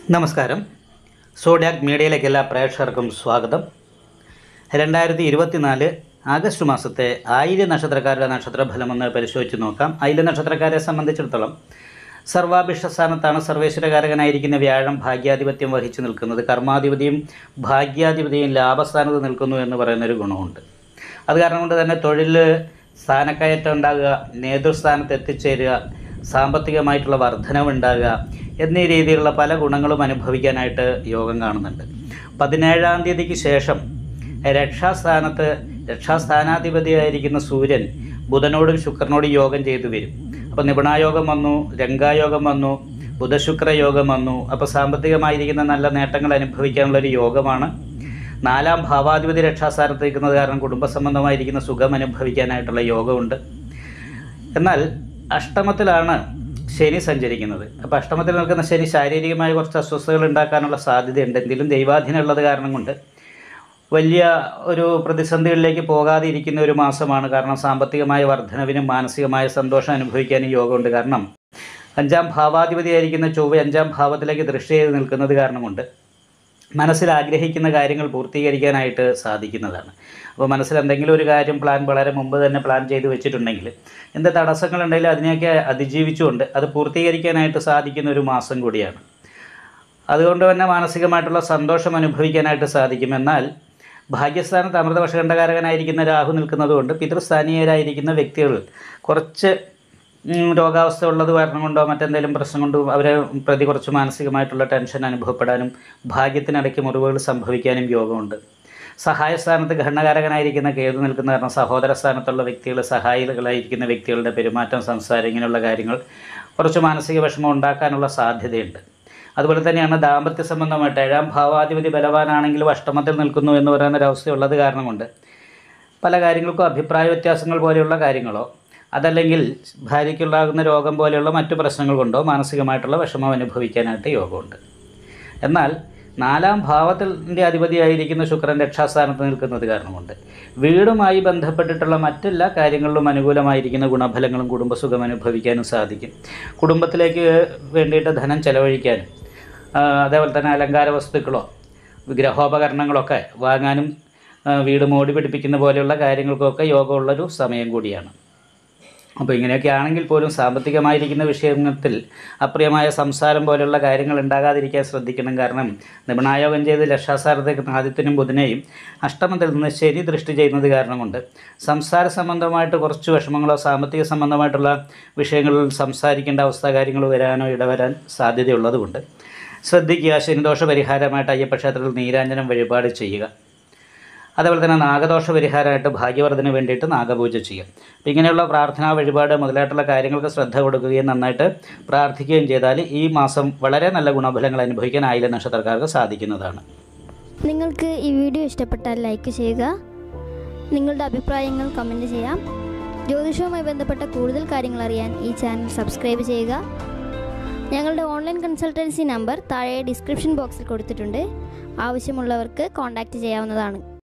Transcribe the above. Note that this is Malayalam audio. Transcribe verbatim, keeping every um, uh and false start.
നമസ്കാരം. സോഡിയാക് മീഡിയയിലേക്ക് എല്ലാ പ്രേക്ഷകർക്കും സ്വാഗതം. രണ്ടായിരത്തി ഇരുപത്തിനാല് ആഗസ്റ്റ് മാസത്തെ ആയില്യ നക്ഷത്രക്കാരുടെ നക്ഷത്രഫലമൊന്ന് പരിശോധിച്ച് നോക്കാം. ആയില്യ നക്ഷത്രക്കാരെ സംബന്ധിച്ചിടത്തോളം സർവാഭിഷ്ടസ്ഥാനത്താണ് സർവേശ്വരകാരകനായിരിക്കുന്ന വ്യാഴം ഭാഗ്യാധിപത്യം വഹിച്ചു നിൽക്കുന്നത്. കർമാധിപതിയും ഭാഗ്യാധിപതിയും ലാഭസ്ഥാനത്ത് നിൽക്കുന്നു എന്ന് പറയുന്നൊരു ഗുണമുണ്ട്. അത് കാരണം കൊണ്ട് തന്നെ തൊഴിൽ സ്ഥാനക്കയറ്റം ഉണ്ടാകുക, നേതൃസ്ഥാനത്ത് എത്തിച്ചേരുക, സാമ്പത്തികമായിട്ടുള്ള വർധനവുണ്ടാകുക എന്നീ രീതിയിലുള്ള പല ഗുണങ്ങളും അനുഭവിക്കാനായിട്ട് യോഗം കാണുന്നുണ്ട്. പതിനേഴാം തീയതിക്ക് ശേഷം രക്ഷാസ്ഥാനത്ത് രക്ഷാസ്ഥാനാധിപതിയായിരിക്കുന്ന സൂര്യൻ ബുധനോടും ശുക്രനോടും യോഗം ചെയ്തു വരും. അപ്പോൾ നിപുണായോഗം വന്നു, രംഗായോഗം വന്നു, ബുധശുക്ര യോഗം വന്നു. അപ്പോൾ സാമ്പത്തികമായിരിക്കുന്ന നല്ല നേട്ടങ്ങൾ അനുഭവിക്കാനുള്ളൊരു യോഗമാണ്. നാലാം ഭാവാധിപതി രക്ഷാസ്ഥാനത്ത് നിൽക്കുന്നത് കാരണം കുടുംബ സംബന്ധമായിരിക്കുന്ന സുഖം അനുഭവിക്കാനായിട്ടുള്ള യോഗമുണ്ട്. എന്നാൽ അഷ്ടമത്തിലാണ് ശനി സഞ്ചരിക്കുന്നത്. അപ്പോൾ അഷ്ടമത്തിൽ നിൽക്കുന്ന ശനി ശാരീരികമായ കുറച്ച് അസ്വസ്ഥതകൾ ഉണ്ടാക്കാനുള്ള സാധ്യതയുണ്ടെങ്കിലും ദൈവാധീനം ഉള്ളത് കാരണം കൊണ്ട് വലിയ ഒരു പ്രതിസന്ധികളിലേക്ക് പോകാതെ ഇരിക്കുന്ന ഒരു മാസമാണ്. കാരണം സാമ്പത്തികമായ വർധനവിനും മാനസികമായ സന്തോഷം അനുഭവിക്കാനും യോഗമുണ്ട്. കാരണം അഞ്ചാം ഭാവാധിപതിയായിരിക്കുന്ന ചൊവ്വ അഞ്ചാം ഭാവത്തിലേക്ക് ദൃഷ്ടി ചെയ്ത് നിൽക്കുന്നത് കാരണം കൊണ്ട് മനസ്സിൽ ആഗ്രഹിക്കുന്ന കാര്യങ്ങൾ പൂർത്തീകരിക്കാനായിട്ട് സാധിക്കുന്നതാണ്. അപ്പോൾ മനസ്സിൽ എന്തെങ്കിലും ഒരു കാര്യം പ്ലാൻ വളരെ മുമ്പ് തന്നെ പ്ലാൻ ചെയ്ത് വെച്ചിട്ടുണ്ടെങ്കിൽ എന്ത് തടസ്സങ്ങളുണ്ടെങ്കിലും അതിനെയൊക്കെ അതിജീവിച്ചുകൊണ്ട് അത് പൂർത്തീകരിക്കാനായിട്ട് സാധിക്കുന്ന ഒരു മാസം കൂടിയാണ്. അതുകൊണ്ട് തന്നെ മാനസികമായിട്ടുള്ള സന്തോഷം അനുഭവിക്കാനായിട്ട് സാധിക്കും. എന്നാൽ ഭാഗ്യസ്ഥാനത്ത് അമൃതവർഷകണ്ഠകാരകനായിരിക്കുന്ന രാഹു നിൽക്കുന്നതുകൊണ്ട് പിതൃസ്ഥാനീയരായിരിക്കുന്ന വ്യക്തികൾ കുറച്ച് രോഗാവസ്ഥ ഉള്ളത് കാരണം കൊണ്ടോ മറ്റെന്തെങ്കിലും പ്രശ്നം കൊണ്ടോ അവരെ പ്രതി കുറച്ച് മാനസികമായിട്ടുള്ള ടെൻഷൻ അനുഭവപ്പെടാനും ഭാഗ്യത്തിനിടയ്ക്ക് മുറിവുകൾ സംഭവിക്കാനും യോഗമുണ്ട്. സഹായസ്ഥാനത്ത് ഘടനകാരകനായിരിക്കുന്ന കേതു നിൽക്കുന്ന കാരണം സഹോദര സ്ഥാനത്തുള്ള വ്യക്തികൾ, സഹായികളായിരിക്കുന്ന വ്യക്തികളുടെ പെരുമാറ്റം, സംസാരം, ഇങ്ങനെയുള്ള കാര്യങ്ങൾ കുറച്ച് മാനസിക വിഷമം ഉണ്ടാക്കാനുള്ള സാധ്യതയുണ്ട്. അതുപോലെ തന്നെയാണ് ദാമ്പത്യ സംബന്ധമായിട്ട് ഏഴാം ഭാവാധിപതി ബലവാനാണെങ്കിലും അഷ്ടമത്തിൽ നിൽക്കുന്നു എന്ന് പറയുന്നൊരവസ്ഥയുള്ളത് കാരണം കൊണ്ട് പല കാര്യങ്ങൾക്കും അഭിപ്രായ വ്യത്യാസങ്ങൾ പോലെയുള്ള കാര്യങ്ങളോ അതല്ലെങ്കിൽ ഭാര്യയ്ക്കുണ്ടാകുന്ന രോഗം പോലെയുള്ള മറ്റു പ്രശ്നങ്ങൾ കൊണ്ടോ മാനസികമായിട്ടുള്ള വിഷമം അനുഭവിക്കാനായിട്ട് യോഗമുണ്ട്. എന്നാൽ നാലാം ഭാവത്തിൻ്റെ അധിപതിയായിരിക്കുന്ന ശുക്രൻ രക്ഷാസ്ഥാനത്ത് നിൽക്കുന്നത് കാരണമുണ്ട് വീടുമായി ബന്ധപ്പെട്ടിട്ടുള്ള മറ്റെല്ലാ കാര്യങ്ങളിലും അനുകൂലമായിരിക്കുന്ന ഗുണഫലങ്ങളും കുടുംബസുഖം അനുഭവിക്കാനും സാധിക്കും. കുടുംബത്തിലേക്ക് വേണ്ടിയിട്ട് ധനം ചെലവഴിക്കാനും അതേപോലെ തന്നെ അലങ്കാര വസ്തുക്കളോ വിഗ്രഹോപകരണങ്ങളൊക്കെ വാങ്ങാനും വീട് മോടി പിടിപ്പിക്കുന്ന പോലെയുള്ള കാര്യങ്ങൾക്കൊക്കെ യോഗമുള്ളൊരു സമയം കൂടിയാണ്. അപ്പോൾ ഇങ്ങനെയൊക്കെ ആണെങ്കിൽ പോലും സാമ്പത്തികമായിരിക്കുന്ന വിഷയത്തിൽ അപ്രിയമായ സംസാരം പോലെയുള്ള കാര്യങ്ങൾ ഉണ്ടാകാതിരിക്കാൻ ശ്രദ്ധിക്കണം. കാരണം നിപുണായോഗം ചെയ്ത് രക്ഷാസ്ഥാനത്തേക്ക് ആദിത്യനും ബുധനെയും അഷ്ടമത്തിൽ നിന്ന് ശനി ദൃഷ്ടി ചെയ്യുന്നത് കാരണം കൊണ്ട് സംസാര സംബന്ധമായിട്ട് കുറച്ച് വിഷമങ്ങളോ സാമ്പത്തിക സംബന്ധമായിട്ടുള്ള വിഷയങ്ങളിൽ സംസാരിക്കേണ്ട അവസ്ഥ കാര്യങ്ങൾ വരാനോ ഇടവരാൻ സാധ്യതയുള്ളതുകൊണ്ട് ശ്രദ്ധിക്കുക. ശനിദോഷ പരിഹാരമായിട്ട് അയ്യപ്പക്ഷേത്രത്തിൽ നീരാഞ്ജനം വഴിപാട് ചെയ്യുക. അതേപോലെ തന്നെ നാഗദോഷ പരിഹാരമായിട്ട് ഭാഗ്യവർദ്ധന വേണ്ടിയിട്ട് നാഗപൂജ ചെയ്യുക. അപ്പം ഇങ്ങനെയുള്ള പ്രാർത്ഥനാ വഴിപാട് മുതലായിട്ടുള്ള കാര്യങ്ങൾക്ക് ശ്രദ്ധ കൊടുക്കുകയും നന്നായിട്ട് പ്രാർത്ഥിക്കുകയും ചെയ്താൽ ഈ മാസം വളരെ നല്ല ഗുണഫലങ്ങൾ അനുഭവിക്കാൻ ആയില്യ നക്ഷത്രക്കാർക്ക് സാധിക്കുന്നതാണ്. നിങ്ങൾക്ക് ഈ വീഡിയോ ഇഷ്ടപ്പെട്ടാൽ ലൈക്ക് ചെയ്യുക, നിങ്ങളുടെ അഭിപ്രായങ്ങൾ കമൻറ്റ് ചെയ്യാം. ജ്യോതിഷവുമായി ബന്ധപ്പെട്ട കൂടുതൽ കാര്യങ്ങൾ അറിയാൻ ഈ ചാനൽ സബ്സ്ക്രൈബ് ചെയ്യുക. ഞങ്ങളുടെ ഓൺലൈൻ കൺസൾട്ടൻസി നമ്പർ താഴെ ഡിസ്ക്രിപ്ഷൻ ബോക്സിൽ കൊടുത്തിട്ടുണ്ട്. ആവശ്യമുള്ളവർക്ക് കോൺടാക്റ്റ് ചെയ്യാവുന്നതാണ്.